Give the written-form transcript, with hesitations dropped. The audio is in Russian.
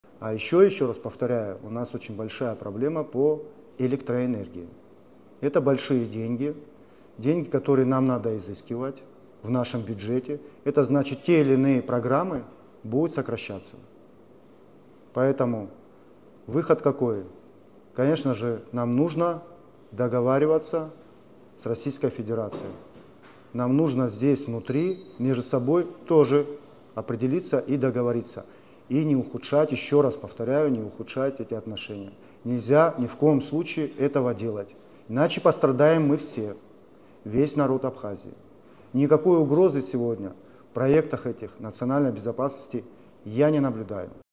А еще раз повторяю, у нас очень большая проблема по электроэнергии. Это большие деньги, деньги, которые нам надо изыскивать в нашем бюджете. Это значит, те или иные программы будут сокращаться. Поэтому выход какой? Конечно же, нам нужно договариваться с Российской Федерацией. Нам нужно здесь внутри между собой тоже определиться и договориться. И не ухудшать, еще раз повторяю, не ухудшать эти отношения. Нельзя ни в коем случае этого делать. Иначе пострадаем мы все, весь народ Абхазии. Никакой угрозы сегодня в проектах этих национальной безопасности я не наблюдаю.